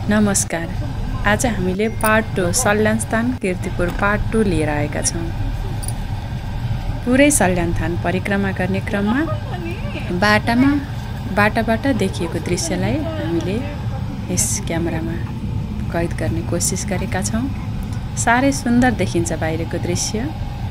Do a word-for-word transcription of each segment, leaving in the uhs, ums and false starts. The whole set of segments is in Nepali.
नमस्कार। आज हामीले part two Salyansthan Kirtipur part two लिएर आएका छौँ। पुरै सल्यानस्थान परिक्रमा गर्ने क्रममा बाटामा बाटाबाट देखिएको दृश्यलाई हामीले यस क्यामेरामा कैद गर्ने कोसिस गरेका छौँ। साह्रै सुन्दर देखिन्छ बाहिरको दृश्य।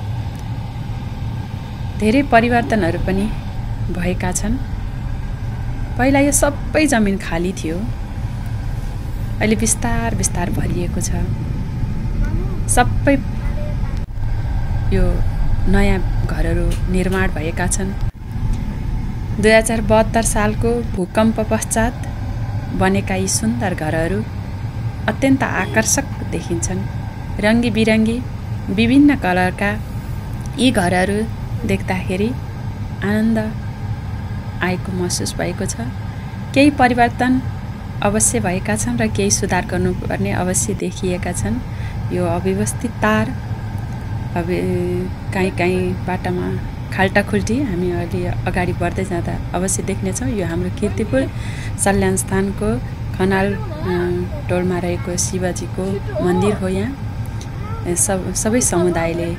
धेरै परिवर्तनहरू पनि भएका छन्। पहिला यो सबै जमिन खाली थियो, अहिले बिस्तार बिस्तार भरिएको छ। सबै यो नयाँ घरहरू निर्माण भएका छन्। दुई हजार बहत्तर सालको भूकम्प पश्चात बनेका यी सुन्दर घरहरू अत्यन्त आकर्षक देखिन्छन्। रङ्गी बिरङ्गी विभिन्न कलरका यी घरहरू देख्दाखेरि आनन्द आएको महसुस भएको छ। केही परिवर्तन अवश्य भएका छन् र केही सुधार गर्नुपर्ने अवश्य देखिएका छन्। यो अव्यवस्थित तार, अब काहीँ काहीँ बाटामा खाल्टाखुल्टी हामी अहिले अगाडि बढ्दै जाँदा अवश्य देख्नेछौँ। यो हाम्रो कीर्तिपुर सल्यानस्थानको खनाल टोलमा रहेको शिवजीको मन्दिर हो। यहाँ सब सबै समुदायले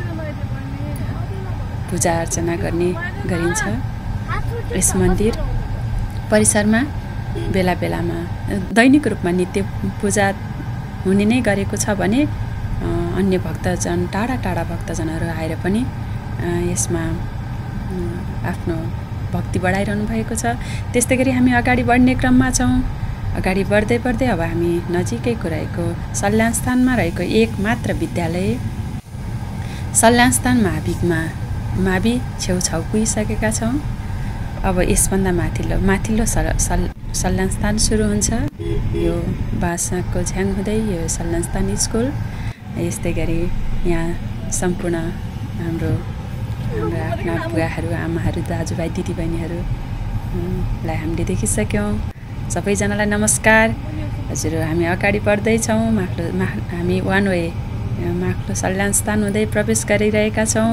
पूजा अर्चना गर्ने गरिन्छ। यस मन्दिर परिसरमा बेला बेलामा दैनिक रूपमा नित्य पूजा हुने नै गरेको छ भने अन्य भक्तजन टाढा टाढा भक्तजनहरू आएर पनि यसमा आफ्नो भक्ति बढाइरहनु भएको छ। त्यस्तै गरी हामी अगाडि बढ्ने क्रममा छौँ। अगाडि बढ्दै बढ्दै अब हामी नजिकैको रहेको सल्यानस्थानमा रहेको एक मात्र विद्यालय सल्यानस्थान माविमा मावि छेउछाउ पुगिसकेका छौँ। अब यसभन्दा माथिल्लो माथिल्लो सल सल सल्यानस्थान सुरु हुन्छ। यो बासाको झ्याङ हुँदै यो सल्यानस्थान स्कुल। यस्तै गरी यहाँ सम्पूर्ण हाम्रो हाम्रा आफ्ना बुवाहरू, आमाहरू, दाजुभाइ, दिदीबहिनीहरूलाई हामीले देखिसक्यौँ। सबैजनालाई नमस्कार। हजुर, हामी अगाडि बढ्दैछौँ। माक्लो मा हामी वान वे माक्लो सल्यानस्थान हुँदै प्रवेश गरिरहेका छौँ।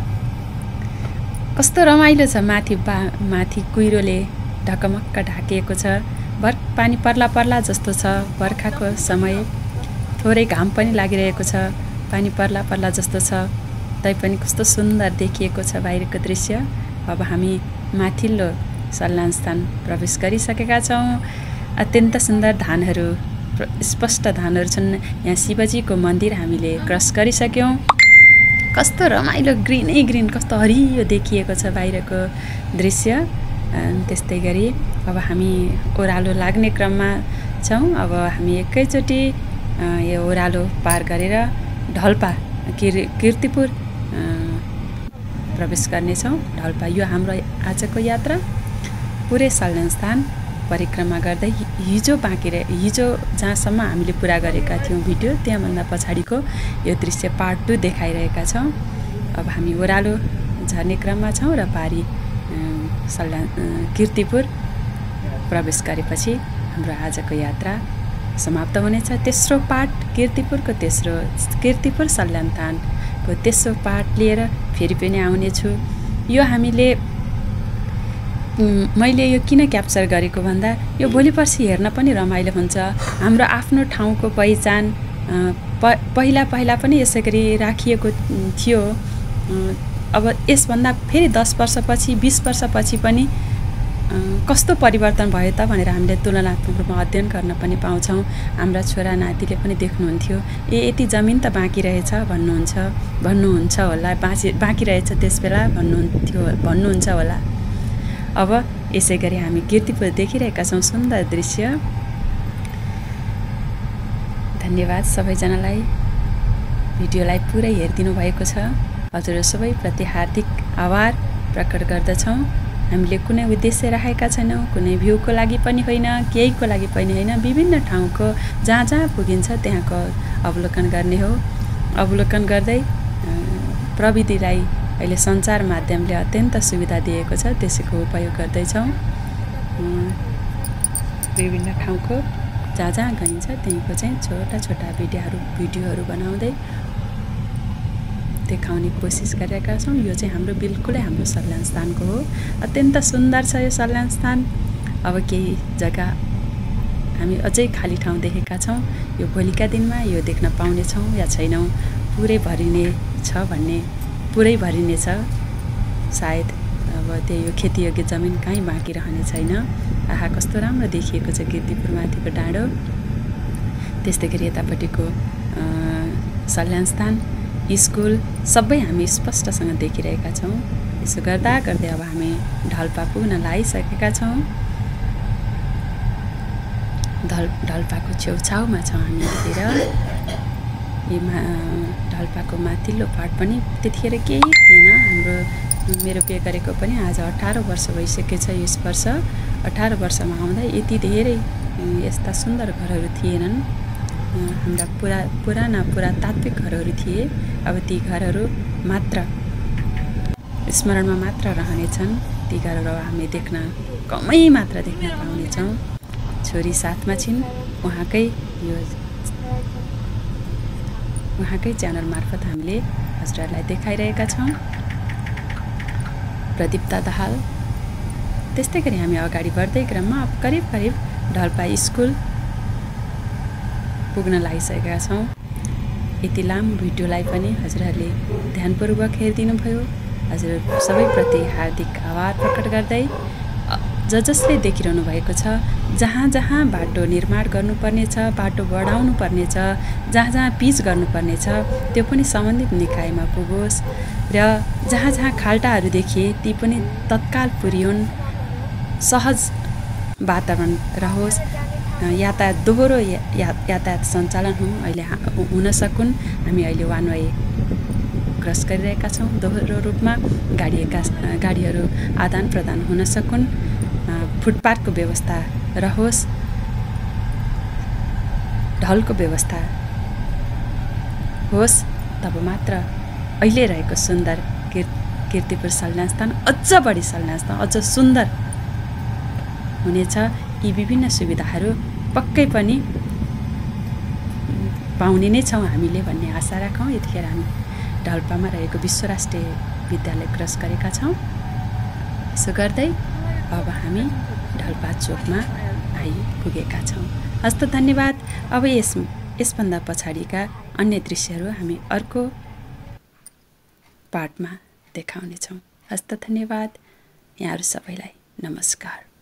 कस्तो रमाइलो छ। माथि बा माथि कुहिरोले ढकमक्क ढाकिएको छ। भर पानी पर्ला पर्ला जस्तो छ। बर्खाको समय, थोरै घाम पनि लागिरहेको छ। पानी पर्ला पर्ला जस्तो छ, तैपनि कस्तो सुन्दर देखिएको छ बाहिरको दृश्य। अब हामी माथिल्लो सल्यानस्थान प्रवेश गरिसकेका छौँ। अत्यन्त सुन्दर धानहरू, स्पष्ट धानहरू छन्। यहाँ शिवजीको मन्दिर हामीले क्रस गरिसक्यौँ। कस्तो रमाइलो, ग्रिनै ग्रिन, कस्तो हरियो देखिएको छ बाहिरको दृश्य। त्यस्तै गरी अब हामी ओह्रालो लाग्ने क्रममा छौँ। अब हामी एकैचोटि यो ओह्रालो पार गरेर ढल्पा किर कीर्तिपुर प्रवेश गर्नेछौँ। ढल्पा यो हाम्रो आजको यात्रा पुरै सल्यानस्थान परिक्रमा गर्दै हिजो बाँकी रहे हिजो जहाँसम्म हामीले पुरा गरेका थियौँ भिडियो, त्यहाँभन्दा पछाडिको यो दृश्य पार्ट टू देखाइरहेका छौँ। अब हामी ओह्रालो झर्ने क्रममा छौँ र पारी सल्यान कीर्तिपुर प्रवेश गरेपछि हाम्रो आजको यात्रा समाप्त हुनेछ। तेस्रो पार्ट कीर्तिपुरको तेस्रो कीर्तिपुर सल्यानस्थानको तेस्रो पार्ट लिएर फेरि पनि आउनेछु। यो हामीले मैले यो किन क्याप्चर गरेको भन्दा यो भोलि पर्सि हेर्न पनि रमाइलो हुन्छ। हाम्रो आफ्नो ठाउँको पहिचान प पहिला पहिला पनि यसै गरी राखिएको थियो। अब यसभन्दा फेरि दस वर्षपछि बिस वर्षपछि पनि कस्तो परिवर्तन भयो त भनेर हामीले तुलनात्मक रूपमा अध्ययन गर्न पनि पाउँछौँ। हाम्रा छोरा नातिले पनि देख्नुहुन्थ्यो, ए यति जमिन त बाँकी रहेछ भन्नुहुन्छ भन्नुहुन्छ होला बाँची बाँकी रहेछ त्यसबेला भन्नुहुन्थ्यो भन्नुहुन्छ होला। अब यसै गरी हामी कीर्तिपुर देखिरहेका छौँ। सुन्दर दृश्य। धन्यवाद सबैजनालाई, भिडियोलाई पुरै हेरिदिनु भएको छ। हजुर सबैप्रति हार्दिक आभार प्रकट गर्दछौँ। हामीले कुनै उद्देश्य राखेका छैनौँ, कुनै भ्यूको लागि पनि होइन, केहीको लागि पनि होइन। विभिन्न ठाउँको जहाँ जहाँ पुगिन्छ त्यहाँको अवलोकन गर्ने हो। अवलोकन गर्दै प्रविधिलाई अहिले सञ्चार माध्यमले अत्यन्त सुविधा दिएको छ, त्यसैको उपयोग गर्दैछौँ। विभिन्न ठाउँको जहाँ जहाँ गइन्छ त्यहीँको चाहिँ छोटा छोटा भिडियोहरू भिडियोहरू बनाउँदै देखाउने कोसिस गरेका छौँ। यो चाहिँ हाम्रो बिल्कुलै हाम्रो सल्यानस्थानको हो। अत्यन्त सुन्दर छ यो सल्यानस्थान। अब केही जग्गा हामी अझै खाली ठाउँ देखेका छौँ। यो भोलिका दिनमा यो देख्न पाउनेछौँ या छैनौँ, पुरै भरिने छ भन्ने पुरै भरिने छ सायद। अब त्यो यो खेतीयोग्य जमिन कहीँ बाँकी रहने छैन। आहा कस्तो राम्रो देखिएको छ किर्तिपुर माथिको डाँडो। त्यस्तै गरी यतापट्टिको सल्यानस्थान स्कुल सबै हामी स्पष्टसँग देखिरहेका छौँ। यसो गर्दा गर्दै अब हामी ढल्पा पुग्न लागिसकेका छौँ। ढल ढल्पाको छेउछाउमा छौँ हामी यतिखेर। यी मा ढल्पाको माथिल्लो पार्ट पनि त्यतिखेर केही थिएन। हाम्रो मेरो बिहे गरेको पनि आज अठार वर्ष भइसकेको छ। यस वर्ष अठार वर्षमा आउँदा यति धेरै यस्ता सुन्दर घरहरू थिएनन्। हाम्रा पुरा पुराना पुरातात्विक घरहरू थिए। अब ती घरहरू मात्र स्मरणमा मात्र रहनेछन्। ती घरहरू हामी देख्न कमै मात्र देख्न पाउनेछौँ। छोरी साथमा छिन्, उहाँकै यो उहाँकै च्यानल मार्फत हामीले हजुरहरूलाई देखाइरहेका छौँ। प्रदीप्ता दाहाल। त्यस्तै गरी हामी अगाडि बढ्दै क्रममा अब करिब करिब ढल्पा स्कुल पुग्न लागिसकेका छौँ। यति लामो भिडियोलाई पनि हजुरहरूले ध्यानपूर्वक हेरिदिनु भयो। हजुर सबैप्रति हार्दिक आभार प्रकट गर्दै ज जसले देखिरहनु भएको छ, जहाँ जहाँ बाटो निर्माण गर्नुपर्ने छ, बाटो बढाउनु पर्ने छ, जहाँ जहाँ पिच गर्नुपर्ने छ, त्यो पनि सम्बन्धित निकायमा पुगोस् र जहाँ जहाँ खाल्टाहरू देखिए ती पनि तत्काल पुर्याउन्, सहज वातावरण रहोस्, यातायात दोहोरो या, यातायात सञ्चालन हुँ अहिले हुन सकुन्। हामी अहिले वान वे क्रस गरिरहेका छौँ। दोहोरो रूपमा गाडीका गाडीहरू आदान प्रदान हुन सकुन्, फुटपाथको व्यवस्था रहोस्, ढलको व्यवस्था होस्, तब मात्र अहिले रहेको सुन्दर किर किर्तिपुर सल्यानस्थान अझ बढी सल्यानस्थान अझ सुन्दर हुनेछ। यी विभिन्न सुविधाहरू पक्कै पनि पाउने नै छौँ हामीले भन्ने आशा राखौँ। यतिखेर हामी ढल्पामा रहेको विश्व राष्ट्रिय विद्यालय क्रस गरेका छौँ। यसो गर्दै अब हामी ढल्पा चोकमा आइपुगेका छौँ। हस्त धन्यवाद। अब यस यसभन्दा पछाडिका अन्य दृश्यहरू हामी अर्को पार्टमा देखाउनेछौँ। हस्त धन्यवाद। यहाँहरू सबैलाई नमस्कार।